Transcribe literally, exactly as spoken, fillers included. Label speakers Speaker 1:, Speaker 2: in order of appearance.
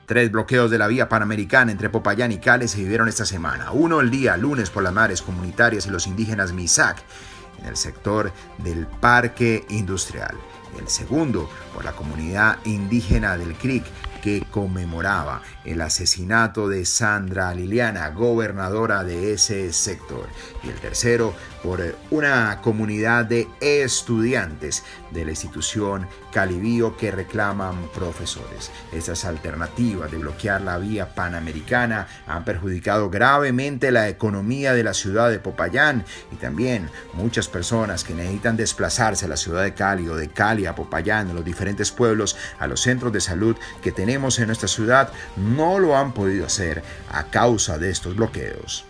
Speaker 1: Tres bloqueos de la vía panamericana entre Popayán y Cali se vivieron esta semana. Uno el día lunes por las madres comunitarias y los indígenas Misak en el sector del Parque Industrial. El segundo por la comunidad indígena del Creek, que conmemoraba el asesinato de Sandra Liliana, gobernadora de ese sector. Y el tercero por una comunidad de estudiantes de la institución Calibío que reclaman profesores. Estas alternativas de bloquear la vía panamericana han perjudicado gravemente la economía de la ciudad de Popayán, y también muchas personas que necesitan desplazarse a la ciudad de Cali o de Cali a Popayán, a los diferentes pueblos, a los centros de salud que tenemos en nuestra ciudad, no lo han podido hacer a causa de estos bloqueos.